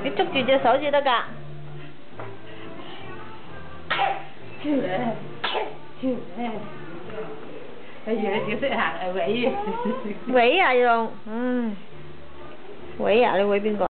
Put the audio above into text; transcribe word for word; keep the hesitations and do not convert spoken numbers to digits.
你捉住隻手至得㗎。 超咧，超咧，你以為你識行啊？喂！ 喂啊用，唉，喂啊你喂邊個？